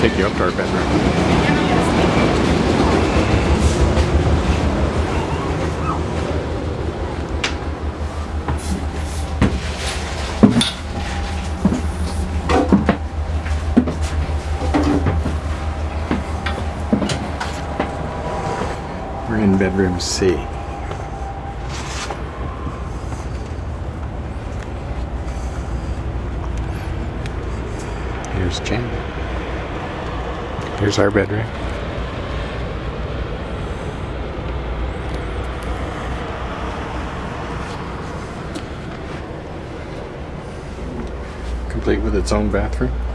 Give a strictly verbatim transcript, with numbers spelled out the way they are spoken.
take you up to our bedroom. We're in bedroom C. Here's Jen. Here's our bedroom. Complete with its own bathroom.